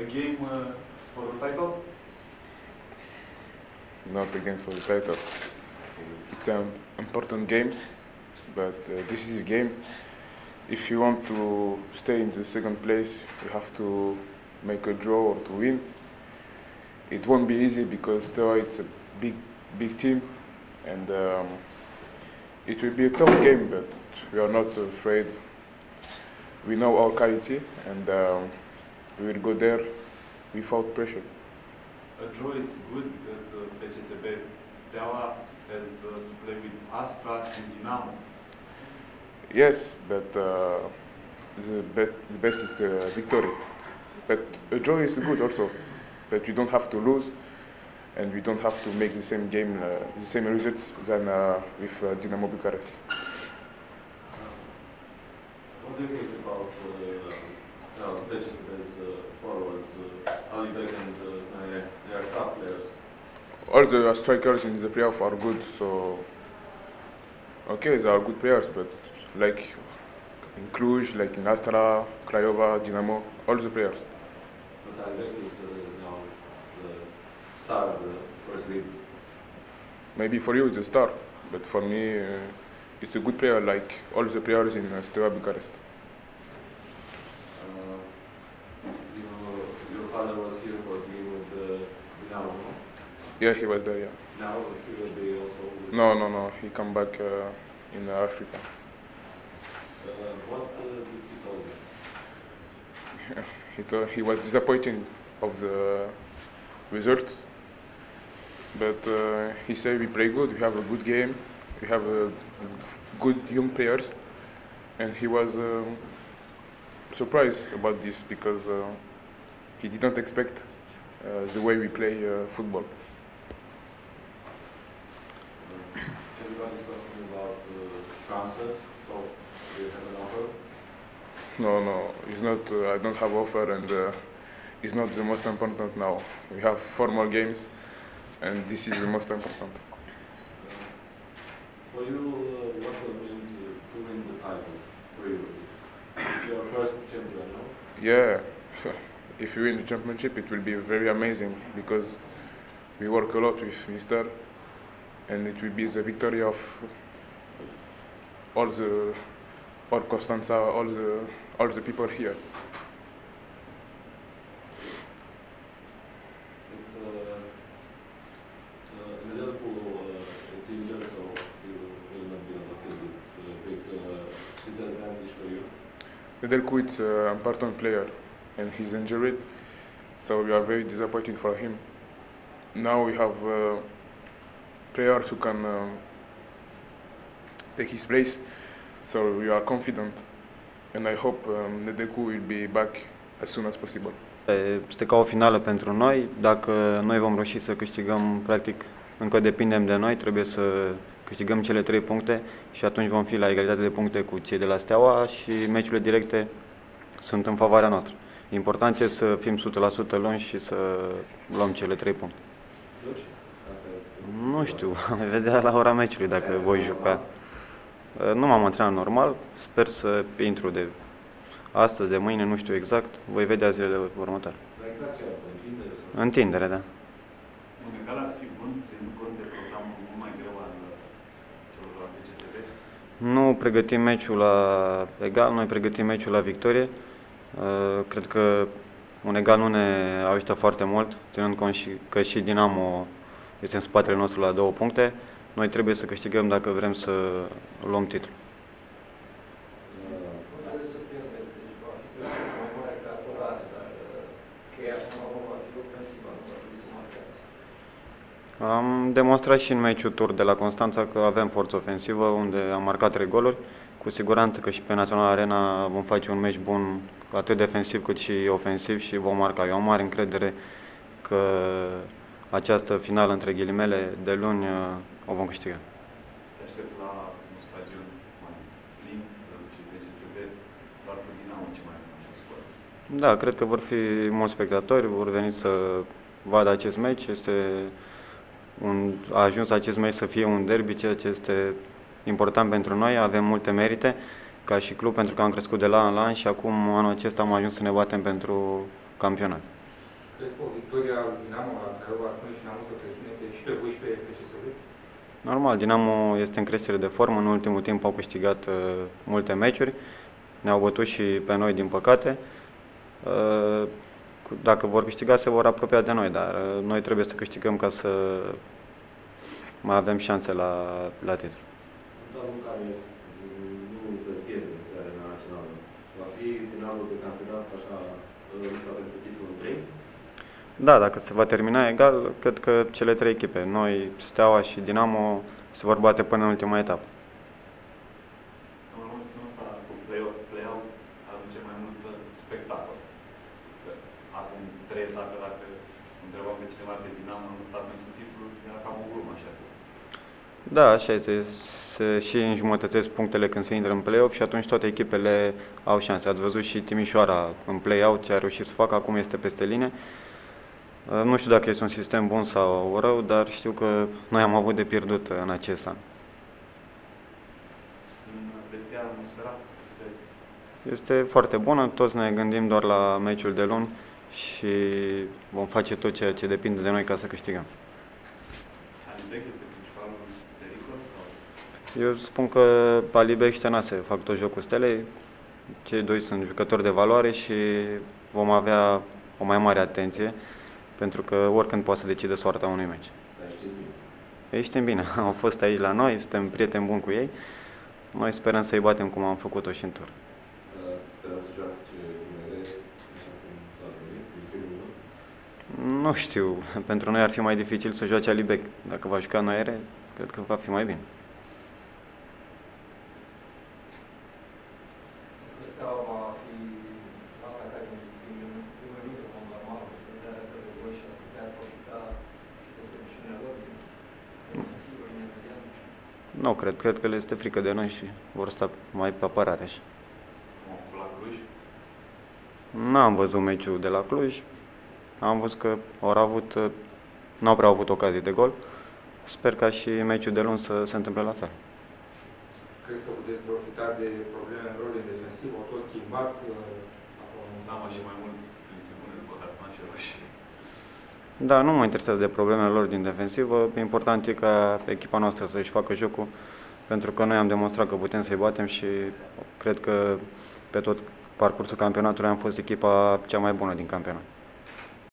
game for the title? Not a game for the title. It's an important game, but this is a game. If you want to stay in the second place, you have to make a draw or to win. It won't be easy because Steaua it's a big team, and it will be a tough game, but we are not afraid. We know our quality, and we will go there without pressure. A draw is good because FCSB Steaua has to play with Astra and Dinamo. Yes, but the best is the victory. But a draw is good also, but we don't have to lose, and we don't have to make the same game, the same results than with Dinamo Bucharest. What do you think about FCSB's forwards, Alibek and Naire? They are top players. All the strikers in the playoff are good, so okay, they are good players, but like in Cluj, like in Astra, Craiova, Dinamo, all the players. But Alibek is now the star of the first league. Maybe for you it's a star, but for me it's a good player like all the players in Steaua Bucharest. Your father was here for being with Dinamo, no? Yeah, he was there, yeah. Now he will be also with... No, he come back in Africa. What did he tell you? He was disappointed of the results, but he said we play good, we have a good game, we have good young players, and he was surprised about this because he didn't expect the way we play football. Everybody's talking about transfers, so do you have an offer? No, it's not. I don't have offer, and it's not the most important now. We have 4 more games, and this is the most important. For you, what will mean to win the title for you? It's your first champion, no? Yeah, if we win the championship, it will be very amazing because we work a lot with Mr. And it will be the victory of all Constanța, all the people here. It's Nedelcu, it's injured, so you will not be on the field. It's a big disadvantage for you. Nedelcu is an important player, and he's injured, so we are very disappointed for him. Now we have players who can take his place, so we are confident, and I hope Nedelcu will be back as soon as possible. Este ca o finală pentru noi. Dacă noi vom reuși să câștigăm, practic, încă depindem de noi, trebuie să câștigăm cele 3 puncte și atunci vom fi la egalitate de puncte cu cei de la Steaua și meciurile directe sunt în favoarea noastră. Important este să fim 100% luni și să luăm cele 3 puncte. Nu știu, voi vedea la ora meciului dacă voi juca. Nu m-am antrenat normal, sper să intru de astăzi, de mâine, nu știu exact, voi vedea zilele următoare. Exact ce întindere? Întindere, da. Un egal ar fi bun, ținând cont de programul mult mai greu al celor de FCSB? Nu pregătim meciul la egal, noi pregătim meciul la victorie. Cred că un egal nu ne ajută foarte mult, ținând cont că și Dinamo este în spatele nostru la 2 puncte. Noi trebuie să câștigăm dacă vrem să luăm titlul. Trebuie să pierdeți, deci va fi presiune mai mare ca apărare, dar cheia până la urmă va fi ofensivă, nu va trebui să marcați. Am demonstrat și în meciul tur de la Constanța că avem forță ofensivă, unde am marcat 3 goluri. Cu siguranță că și pe Național Arena vom face un meci bun, atât defensiv cât și ofensiv, și vom marca. Eu am mare încredere că această finală, între ghilimele, de luni o vom câștiga. Te aștept la un stadion mai plin, și FCSB, doar cu Dinamo ce mai așa scor. Da, cred că vor fi mulți spectatori, vor veni să vadă acest meci. A ajuns acest meci să fie un derby, ceea ce este important pentru noi. Avem multe merite ca și club, pentru că am crescut de la an la an și acum anul acesta am ajuns să ne batem pentru campionat. Crezi că o victorie al Dinamo la Craiova ar pune și mai multă presiune și pe voi și pe FCSB? Normal, Dinamo este în creștere de formă, în ultimul timp au câștigat multe meciuri, ne-au bătut și pe noi, din păcate. Dacă vor câștiga, se vor apropia de noi, dar noi trebuie să câștigăm ca să mai avem șanse la titlu. În cazul în care nu veți pierde pe arena națională, va fi finalul de campionat așa lupta pentru titlul 3? Da, dacă se va termina egal, cred că cele 3 echipe, noi, Steaua și Dinamo, se vor bate până în ultima etapă. În momentul ăsta, cu play-out, aduce mai mult spectacol. Acum 3 etape, dacă întrebam pe cineva de Dinamo în lupta pentru titlu, era cam o glumă așa. Da, așa este. Se și înjumătățesc punctele când se intră în play-off și atunci toate echipele au șanse. Ați văzut și Timișoara în play-out, ce a reușit să facă, acum este peste linie. Nu știu dacă este un sistem bun sau rău, dar știu că noi am avut de pierdut în acest an. Atmosfera este foarte bună, toți ne gândim doar la meciul de luni și vom face tot ceea ce depinde de noi ca să câștigăm. Alibek este principalul pericol? Eu spun că Alibek și Tănase fac tot jocul Stelei, cei doi sunt jucători de valoare și vom avea o mai mare atenție, pentru că oricând poate să decide soarta unui meci. Dar știți bine. Ei știm bine, au fost aici la noi, suntem prieteni buni cu ei. Noi sperăm să-i batem cum am făcut-o și în tur. Sperați să joace UMR, așa cum s-a venit, din primul rând? Nu știu, pentru noi ar fi mai dificil să joace Alibek. Dacă va juca Noere, cred că va fi mai bine. Crezi că Steaua va fi atacat din primul minut, cum normal, să dea repede gol și ați putea profita și de slăbiciunea lor din defensivă imediat? Nu, cred că le este frică de noi și vor sta mai pe apărare. La Cluj? N-am văzut meciul de la Cluj. Am văzut că n-au prea avut ocazii de gol. Sper ca și meciul de luni să se întâmple la fel. Crezi că puteți profita de probleme în rolul defensiv? Au tot schimbat? N-am și mai mult prin tribune, băgat și roșii. Da, nu mă interesează de problemele lor din defensivă. Important e ca echipa noastră să-și facă jocul, pentru că noi am demonstrat că putem să-i batem și cred că pe tot parcursul campionatului am fost echipa cea mai bună din campionat.